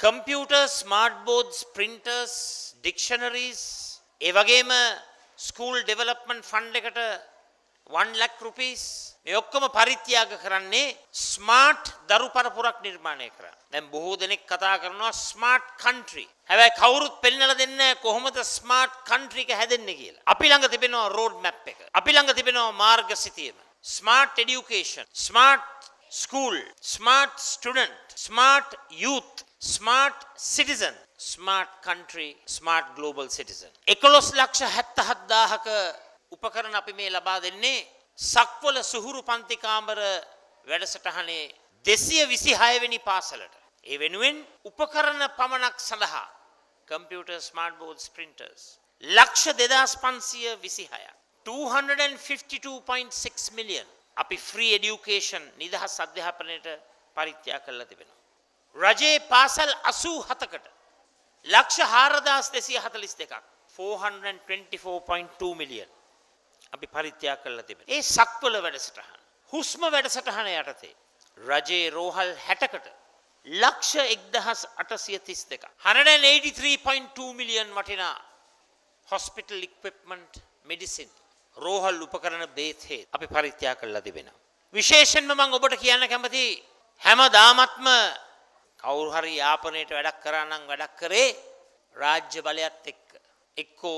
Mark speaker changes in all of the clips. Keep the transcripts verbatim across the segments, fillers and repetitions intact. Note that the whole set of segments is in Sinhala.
Speaker 1: computers, smart boards, printers, dictionaries, ඒ වගේම school development fund එකට one lakh rupees මේ ඔක්කොම පරිත්‍යාග කරන්නේ smart දරු පරපුරක් නිර්මාණය කරා. දැන් බොහෝ දෙනෙක් කතා කරනවා smart country. හැබැයි කවුරුත් පෙන්නලා දෙන්නේ නැහැ කොහොමද smart country එක හැදෙන්නේ කියලා. අපි ළඟ තිබෙනවා road map එක. අපි ළඟ තිබෙනවා මාර්ග සිතියම. smart education, smart school, smart student, smart youth, smart citizen, smart country, smart global citizen. එකොළොස් ලක්ෂ හැත්තෑ හදාහක උපකරණ අපි මේ ලබා දෙන්නේ සක්වල සුහුරු පන්ති කාමර වැඩසටහනේ දෙසිය විසිහය වෙනි පාසලට. ඒ වෙනුවෙන් උපකරණ පමණක් සඳහා computer, smart boards, printers ලක්ෂ දෙදාස් පන්සිය විසිහයක් two hundred fifty-two point six million අපි free education නිදහස් අධ්‍යාපනයට පරිත්‍යාග කරලා තිබෙනවා. රජයේ පාසල් අසූ හතකට ලක්ෂ හාරදාස් දෙසිය හතළිස් දෙකක් four hundred twenty-four point two million අපි පරිත්‍යාග කරලා තිබෙනවා. ඒ සක්වල වැඩසටහන හුස්ම වැඩසටහන යටතේ රජයේ රෝහල් හැටකට ලක්ෂ එක්දහස් අටසිය තිස් දෙකක් one hundred eighty-three point two million වටිනා hospital equipment medicine රෝහල් උපකරණ බේත් හේත් අපි පරිත්‍යාග කරලා තිබෙනවා. විශේෂයෙන්ම මම ඔබට කියන්න කැමති හැමදාමත්ම කවුරු හරි යාපනයේට වැඩක් කරා නම් වැඩක් කරේ රාජ්‍ය බලයත් එක්ක. එක්කෝ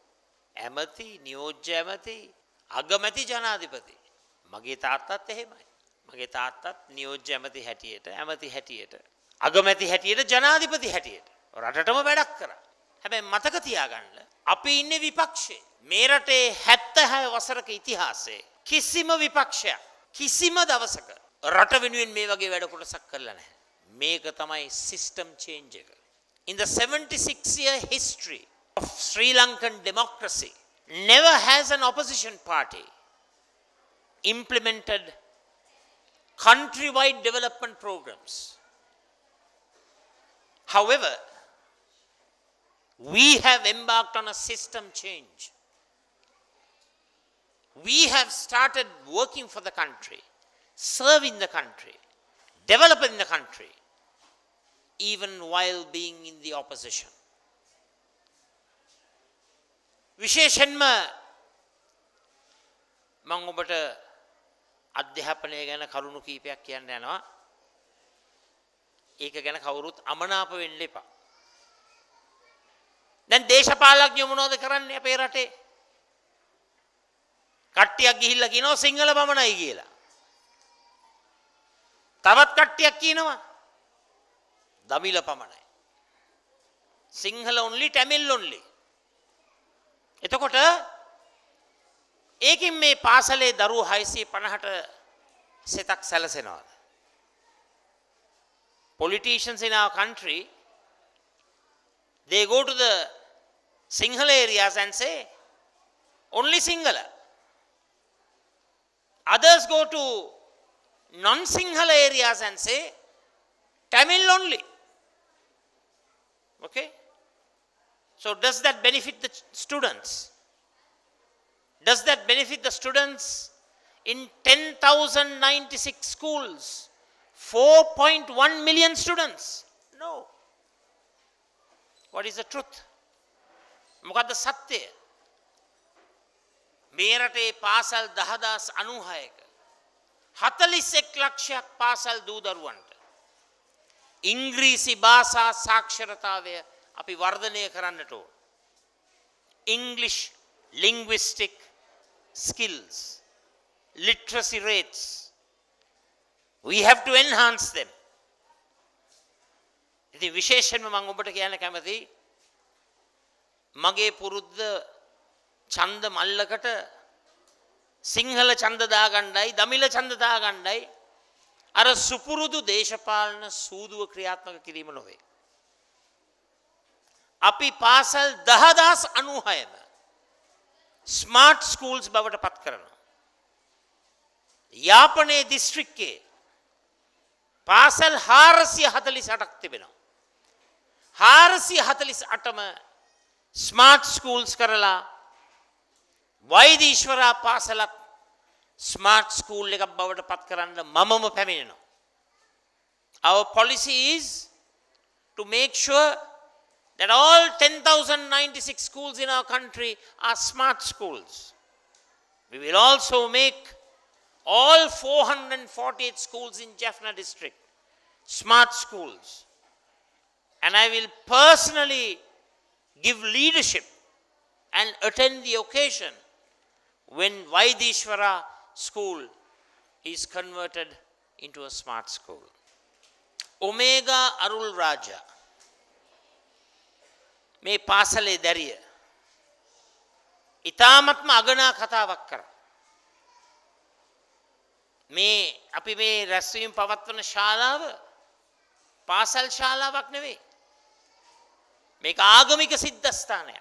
Speaker 1: ඇමති, නියෝජ්‍ය ඇමති, අගමැති ජනාධිපති. මගේ තාත්තත් එහෙමයි. මගේ තාත්තත් නියෝජ්‍ය ඇමති හැටියට, ඇමති හැටියට, අගමැති හැටියට, ජනාධිපති හැටියට රටටම වැඩක් කරා. හැබැයි මතක තියාගන්න අපි ඉන්නේ විපක්ෂේ. මේ රටේ හැත්තෑ වසරක ඉතිහාසයේ කිසිම විපක්ෂයක් කිසිම දවසක රට වෙනුවෙන් මේ වගේ වැඩ කොටසක් කරලා නැහැ. මේක තමයි system change එක. In the seventy-six year history of Sri Lankan democracy, never has an opposition party implemented countrywide development programs. However, we have embarked on a system change. We have started working for the country, serving the country, developing the country, even while being in the opposition. විශේෂයෙන්ම මම ඔබට අධ්‍යාපනය ගැන කරුණු කීපයක් කියන්න යනවා. ඒක ගැන කවුරුත් අමනාප වෙන්න එපා. දැන් දේශපාලඥයෝ මොනවද කරන්නේ අපේ රටේ? කට්ටියක් ගිහිල්ලා කියනවා සිංහල පමණයි කියලා. තවත් කට්ටියක් කියනවා දමිළ පමණයි. Sinhala only, Tamil only. එතකොට ඒකින් මේ පාසලේ දරුවෝ හයසිය පනහට සෙතක් සැලසෙනවාද? Politicians in our country, they go to the Sinhala areas and say only Sinhala. Others go to non-Sinhala areas and say Tamil only. Okay? So does that benefit the students? Does that benefit the students in ten thousand ninety-six schools? four point one million students? No. What is the truth? මොකද්ද සත්‍යය? මේ රටේ පාසල් දහදාස් අනූහයක හතළිස් එක් ලක්ෂයක් පාසල් දූ දරුවන්ට ඉංග්‍රීසි භාෂා සාක්ෂරතාවය අපි වර්ධනය කරන්නට ඕන. English linguistic skills, literacy rates, we have to enhance them. ඉතින් විශේෂයෙන්ම මම ඔබට කියන්න කැමතියි මගේ පුරුද්ද ඡන්ද මල්ලකට සිංහල ඡන්ද දාගන්නයි දමිළ ඡන්ද දාගන්නයි අර සුපුරුදු දේශපාලන සූදුව ක්‍රියාත්මක කිරීම නොවේ. අපි පාසල් දහදාස් අනූහයම ස්මාර්ට් ස්කූල්ස් බවට පත් කරනවා. යාපනයේ දිස්ත්‍රික්කයේ පාසල් හාරසිය හතළිස් අටක් තිබෙනවා. හාරසිය හතළිස් අටම ස්මාර්ට් ස්කූල්ස් කරලා වෛදීශ්වරා පාසලත් ස්මාර්ට් ස්කූල් එකක් බවට පත් කරන්න මමම පැමිණෙනවා. Our policy is to make sure that all ten thousand ninety-six schools in our country are smart schools. We will also make all four hundred forty-eight schools in Jaffna district smart schools. And I will personally give leadership and attend the occasion when Vaidishwara school is converted into a smart school. Omega Arul Raja. මේ පාසලේ දැරිය ඉතාමත්ම අගනා කතාවක් කරා. මේ අපි මේ රැස්වීම පවත්වන ශාලාව පාසල් ශාලාවක් නෙවෙයි. මේක ආගමික සිද්ධාස්ථානයක්.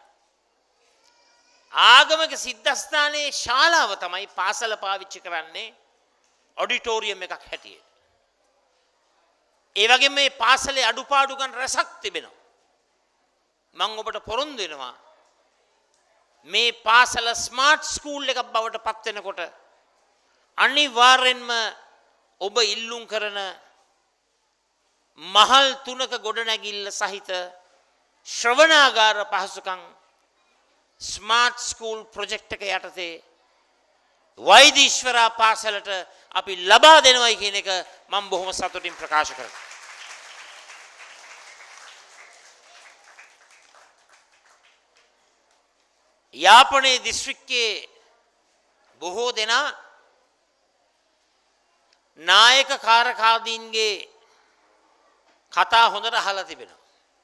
Speaker 1: ආගමික සිද්ධාස්ථානයේ ශාලාව තමයි පාසල පාවිච්චි කරන්නේ ඔඩිටෝරියම් එකක් හැටියට. ඒ වගේම මේ පාසලේ අඩුපාඩුකම් රැසක් තිබෙනවා. මම ඔබට පොරොන්දු වෙනවා මේ පාසල ස්මාර්ට් ස්කූල් එකක් බවට පත් වෙනකොට අනිවාර්යෙන්ම ඔබ ඉල්ලුම් කරන මහල් තුනක ගොඩනැගිල්ල සහිත ශ්‍රවණාගාර පහසුකම් ස්මාර්ට් ස්කූල් ප්‍රොජෙක්ට් එක යටතේ වෛදීශ්වරා පාසලට අපි ලබා දෙනවයි කියන එක මම බොහොම සතුටින් ප්‍රකාශ කරනවා. යාපනයේ දිස්ත්‍රික්කයේ බොහෝ දෙනා නායක කාරකාදීන්ගේ කතා හොඳට අහලා තිබෙනවා.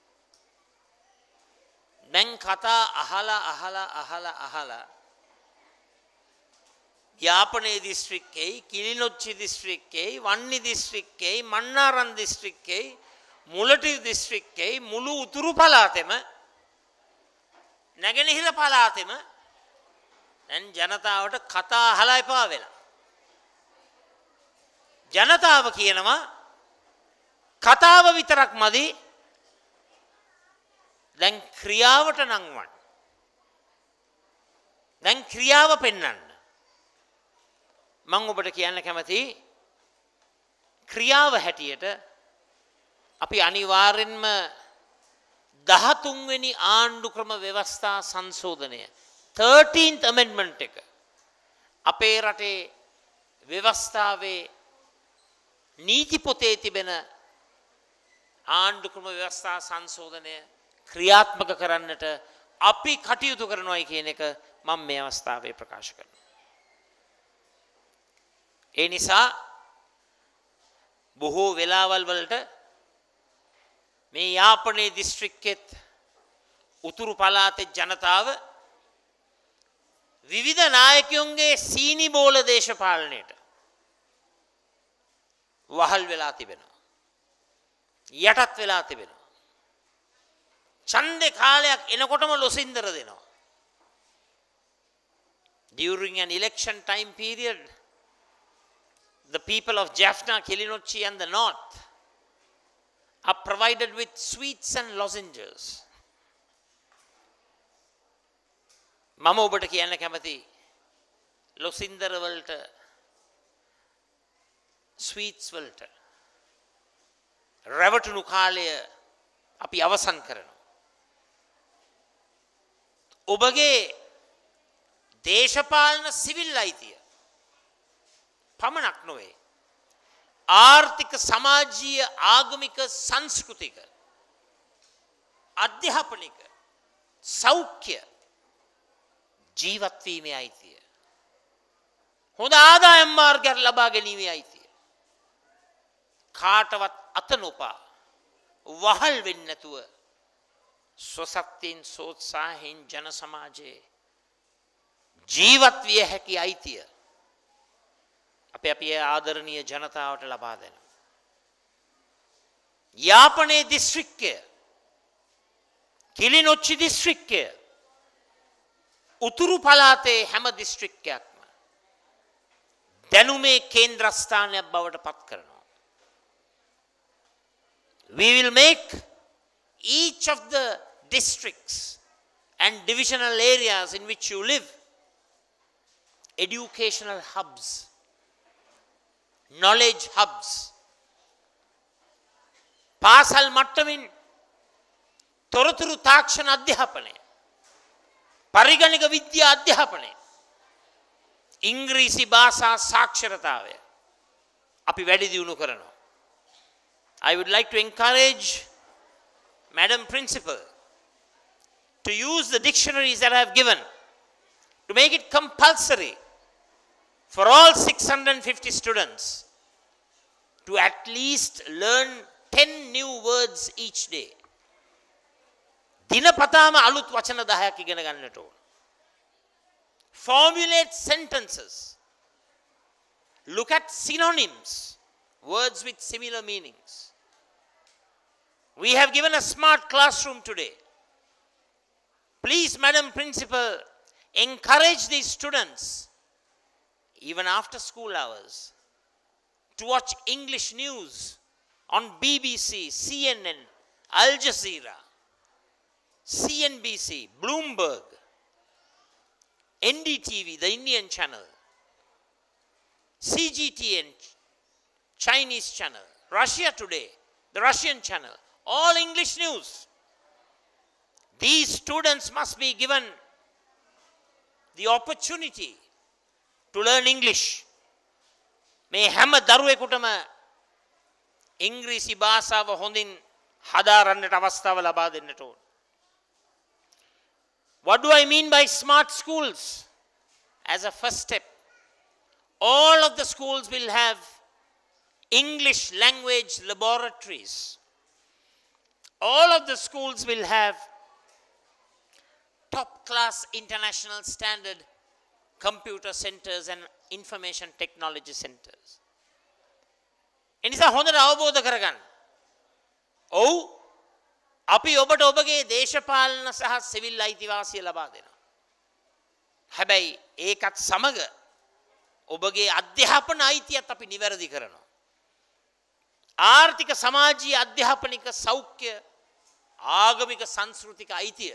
Speaker 1: දැන් කතා අහලා අහලා අහලා අහලා යාපනයේ දිස්ත්‍රික්කයේ කිලිනොච්චි දිස්ත්‍රික්කයේ වන්නි දිස්ත්‍රික්කයේ මන්නාරම් දිස්ත්‍රික්කයේ මුලටි දිස්ත්‍රික්කයේ මුළු උතුරු පළාතෙම නැගෙනහිර පළාතෙම දැන් ජනතාවට කතා අහලා එපා වෙලා. ජනතාව කියනවා කතාව විතරක් මදි දැන් ක්‍රියාවට නංවන්න. දැන් ක්‍රියාව පෙන්වන්න. මම ඔබට කියන්න කැමතියි ක්‍රියාව හැටියට අපි අනිවාර්යෙන්ම දහතුන් වෙනි ආණ්ඩු ක්‍රම ව්‍යවස්ථා සංශෝධනය thirteenth amendment එක අපේ රටේ ව්‍යවස්ථාවේ නීති පොතේ තිබෙන ආණ්ඩු ක්‍රම ව්‍යවස්ථා සංශෝධනය ක්‍රියාත්මක කරන්නට අපි කටයුතු කරනවායි කියන එක මම මේ අවස්ථාවේ ප්‍රකාශ කරනවා. ඒ නිසා බොහෝ වෙලාවල් වලට මේ යාපනයේ දිස්ත්‍රික්කෙත් උතුරු පළාතේ ජනතාව විවිධ නායකයන්ගේ සීනි බෝල දේශපාලනයට වහල් වෙලා තිබෙනවා. යටත් වෙලා තිබෙනවා. ඡන්දේ කාලයක් එනකොටම ලොසින්දර දෙනවා. During an election time period, the people of Jaffna, Kilinochchi and the north are provided with sweets and lozenges. මම ඔබට කියන්න කැමති ලොසින්දර වලට ස්වීට්ස් වලට රැවටුණු කාලය අපි අවසන් කරනවා. ඔබගේ දේශපාලන සිවිල් අයිතිය පමණක් නොවේ ආර්ථික සමාජීය ආගමික සංස්කෘතික අධ්‍යාපනික සෞඛ්‍ය ජීවත් වීමේ අයිතිය හොඳ ආදායම් මාර්ගයක් ලබා ගැනීමේ අයිතිය කාටවත් අත නොපා වහල් වෙන්නේ නැතුව ස්වසත්යෙන් සෝත්සාහයෙන් ජන සමාජයේ ජීවත් විය හැකි අයිතිය අපි අපේ ආදරණීය ජනතාවට ලබා දෙනවා. යාපනයේ දිස්ත්‍රික්කය කිලිනොච්චි දිස්ත්‍රික්කය උතුරු පළාතේ හැම දිස්ත්‍රික්කයක්ම දැනුමේ කේන්ද්‍රස්ථානයක් බවට පත් කරනවා. We will make each of the districts and divisional areas in which you live educational hubs, knowledge hubs. පාසල් මට්ටමින් තොරතුරු තාක්ෂණ අධ්‍යාපනය, පරිගණක විද්‍යා අධ්‍යාපනය, ඉංග්‍රීසි භාෂා සාක්ෂරතාවය අපි වැඩි දියුණු කරනවා. I would like to encourage Madam Principal to use the dictionaries that I have given to make it compulsory for all six hundred fifty students to at least learn ten new words each day. දිනපතාම අලුත් වචන දහයක් ඉගෙන ගන්නට ඕන. Formulate sentences. Look at synonyms, words with similar meanings. We have given a smart classroom today. Please, Madam Principal, encourage these students, even after school hours, to watch English news on B B C, C N N, Al Jazeera, C N B C, Bloomberg, N D T V, the Indian channel, C G T N, Chinese channel, Russia Today, the Russian channel, all English news. These students must be given the opportunity to learn English. මේ හැම දරුවෙකුටම ඉංග්‍රීසි භාෂාව හොඳින් හදාරන්නට අවස්ථාව ලබා දෙන්නට ඕන. What do I mean by smart schools? As a first step, all of the schools will have English language laboratories. All of the schools will have top class international standard computer centers and information technology centers. එනිසා හොඳට අවබෝධ කරගන්න. ඔව් අපි ඔබට ඔබගේ දේශපාලන සහ සිවිල් අයිතිවාසිය ලබා දෙනවා. හැබැයි ඒකත් සමග ඔබගේ අධ්‍යාපන අයිතියත් අපි නිවැරදි කරනවා. ආර්ථික සමාජීය අධ්‍යාපනික සෞඛ්‍ය ආගමික සංස්කෘතික අයිතිය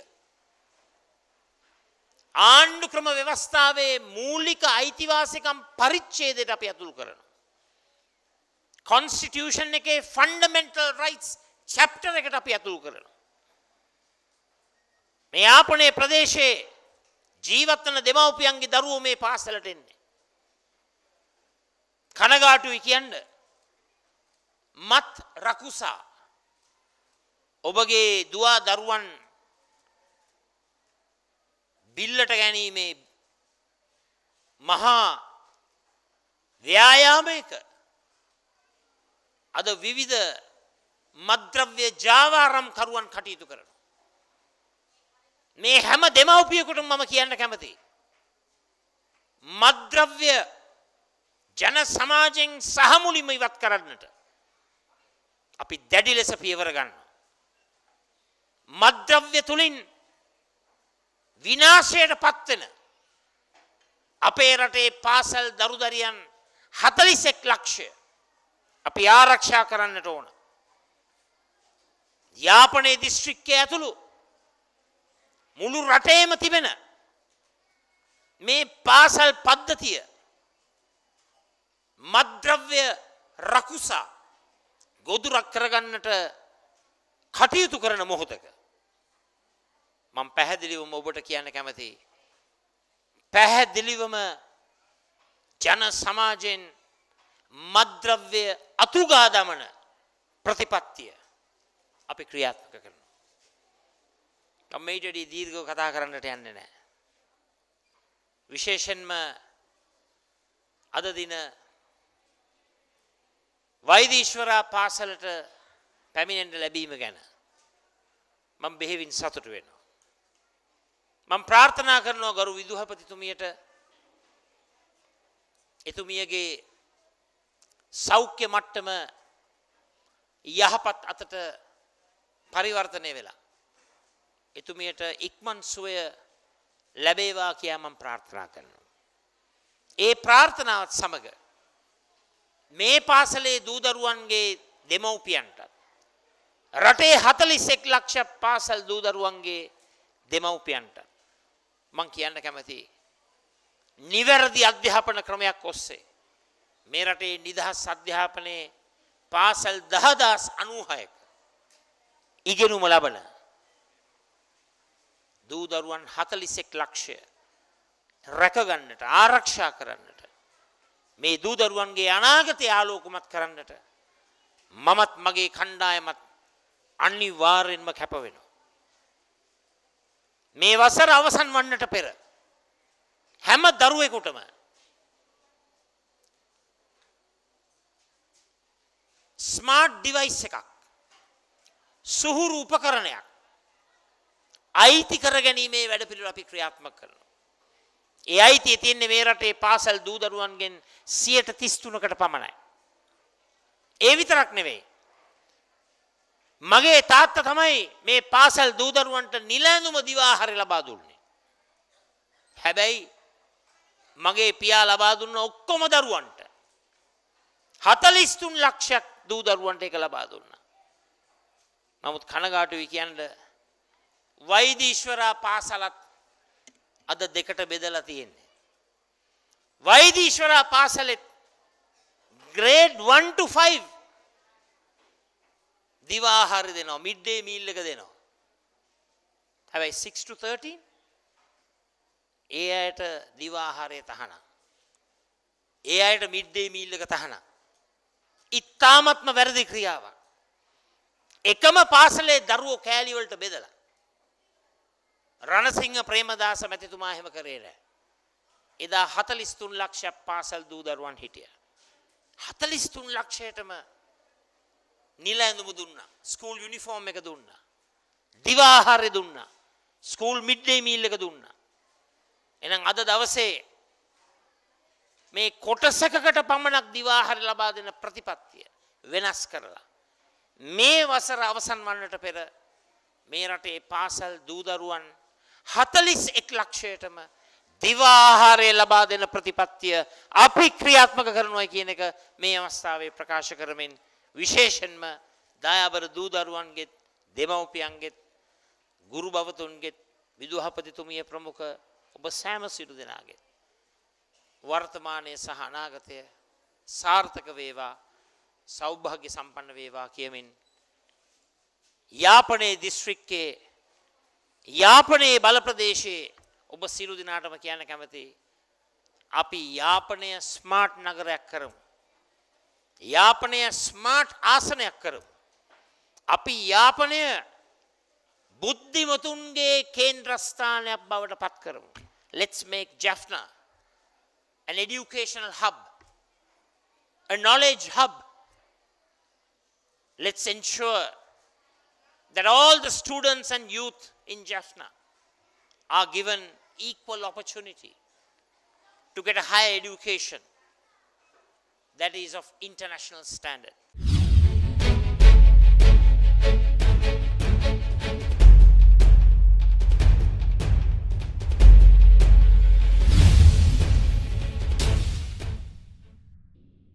Speaker 1: ආණ්ඩු ක්‍රම ව්‍යවස්ථාවේ මූලික අයිතිවාසිකම් පරිච්ඡේදයට අපි අතුල් කරනවා. Constitution එකේ fundamental rights chapter එකට අපි අතුල් කරනවා. මේ යාපනයේ ප්‍රදේශයේ ජීවත් වන දෙමව්පියන්ගේ දරුවෝ මේ පාසලට එන්නේ. කනගාටුයි කියන්නේ මත් රකුසා ඔබගේ දුවා දරුවන් බිල්ලට ගැනීමේ මහා ව්‍යායාමයක අද විවිධ මද්ද්‍රව්‍ය ජාවාරම් කරුවන් කටයුතු කරනවා. මේ හැම දෙමව්පියෙකුටම මම කියන්න කැමතියි. මද්ද්‍රව්‍ය ජන සමාජයෙන් සහමුලින්ම ඉවත් කරන්නට අපි දැඩි ලෙස පියවර ගන්නවා. මද්ද්‍රව්‍ය තුලින් විනාශයට පත්වෙන අපේ රටේ පාසල් දරුදරියන් හතළිස් එක් ලක්ෂය අපි ආරක්ෂා කරන්නට ඕන. යාපනයේ දිස්ත්‍රික්කයේ ඇතුළු මුළු රටේම තිබෙන මේ පාසල් පද්ධතිය මද්ද්‍රව්‍ය රකුසා ගොදුරක් කරගන්නට කටයුතු කරන මොහොතක මම පැහැදිලිවම ඔබට කියන්න කැමතියි. පැහැදිලිවම ජන සමාජයෙන් මද්ද්‍රව්‍ය අතුගා දමන ප්‍රතිපත්තිය අපි ක්‍රියාත්මක කරනවා. මම මේටදී දීර්ඝව කතා කරන්නට යන්නේ නැහැ. විශේෂයෙන්ම අද දින වෛදීශ්වරා පාසලට පැමිණෙන්න ලැබීම ගැන මම බෙහෙවින් සතුටු වෙනවා. මම ප්‍රාර්ථනා කරනවා ගරු විදුහපතිතුමියට එතුමියගේ සෞඛ්‍ය මට්ටම යහපත් අතට පරිවර්තනය වෙලා එතුමියට ඉක්මන් සුවය ලැබේවා කියා මම ප්‍රාර්ථනා කරනවා. ඒ ප්‍රාර්ථනාවත් සමග මේ පාසලේ දූ දරුවන්ගේ දෙමව්පියන්ටත් රටේ හතළිස් එක් ලක්ෂ පාසල් දූ දරුවන්ගේ දෙමව්පියන්ට මං කියන්න කැමතියි නිවැරදි අධ්‍යාපන ක්‍රමයක් ඔස්සේ මේ රටේ නිදහස් අධ්‍යාපනයේ පාසල් දහදාස් අනූහයක ඉගෙනුම ලබන දූ දරුවන් හතළිස් එක් ලක්ෂය රැකගන්නට ආරක්ෂා කරන්නට මේ දූ දරුවන්ගේ අනාගතය ආලෝකමත් කරන්නට මමත් මගේ කණ්ඩායමත් අනිවාර්යෙන්ම කැප වෙනවා. මේ වසර අවසන් වන්නට පෙර හැම දරුවෙකුටම ස්මාර්ට් ඩිවයිස් එකක් සුහුරු උපකරණයක් අයිති කර ගැනීමේ වැඩපිළිවෙල අපි ක්‍රියාත්මක කරනවා. ඒ අයිතිය තියෙන්නේ මේ රටේ පාසල් දූ දරුවන්ගෙන් සියයට තිස් තුනකට පමණයි. ඒ විතරක් නෙවෙයි. මගේ තාත්තා තමයි මේ පාසල් දූ දරුවන්ට නිල ඇඳුම දිවා හරි ලබා දුන්නේ. හැබැයි මගේ පියා ලබා දුන්න ඔක්කොම දරුවන්ට හතළිස් තුන් ලක්ෂයක් දූ දරුවන්ට ඒක ලබා දුන්නා. නමුත් කනගාටුයි කියන්නේ වෛදීශ්වරා පාසලත් අද දෙකට බෙදලා තියෙන්නේ. වෛදීශ්වරා පාසලෙත් grade one to five දිවා ආහාර දෙනවා, mid day meal එක දෙනවා. හැබැයි six to thirteen ඒ අයට දිවා ආහාරය තහනම්. ඒ අයට mid day meal එක තහනම්. ඉතාමත්ම වැරදි ක්‍රියාවක්. එකම පාසලේ දරුවෝ කෑලි වලට බෙදලා රණසිංහ ප්‍රේමදාස මැතිතුමා එහෙම කරේ නැහැ. එදා හතළිස් තුන් ලක්ෂයක් පාසල් දූ දරුවන් හිටියා. හතළිස් තුන් ලක්ෂයටම නිල ඇඳුම දුන්නා. ස්කූල් යුනිෆෝම් එක දුන්නා. දිවා ආහාරය දුන්නා. ස්කූල් මිඩ් ඩේ මීල් එක දුන්නා. එහෙනම් අද දවසේ මේ කොටසකකට පමණක් දිවා ආහාර ලබා දෙන ප්‍රතිපත්තිය වෙනස් කරලා මේ වසර අවසන් වන්නට පෙර මේ රටේ පාසල් දූ දරුවන් හතළිස් එක් ලක්ෂයටම දිවා ආහාරය ලබා දෙන ප්‍රතිපත්තිය අපි ක්‍රියාත්මක කරනවා කියන එක මේ අවස්ථාවේ ප්‍රකාශ කරමින් විශේෂයෙන්ම දයාබර දූ දරුවන්ගේ දෙමව්පියන්ගේ ගුරු භවතුන්ගේ විදුහපතිතුමිය ප්‍රමුඛ ඔබ සෑම සිටු දෙනාගේ වර්තමානයේ සහ අනාගතය සාර්ථක වේවා සෞභාග්‍ය සම්පන්න වේවා කියමින් යාපනයේ දිස්ත්‍රික්කයේ යාපනයේ බල ප්‍රදේශයේ ඔබ සියලු දෙනාටම කියන්න කැමතියි අපි යාපනය ස්මාර්ට් නගරයක් කරමු. යාපනය ස්මාර්ට් ආසනයක් කරමු. අපි යාපනය බුද්ධිමතුන්ගේ කේන්ද්‍රස්ථානයක් බවට පත් කරමු. Let's make Jaffna an educational hub, a knowledge hub. Let's ensure that all the students and youth in Jaffna are given equal opportunity to get a higher education that is of international standard.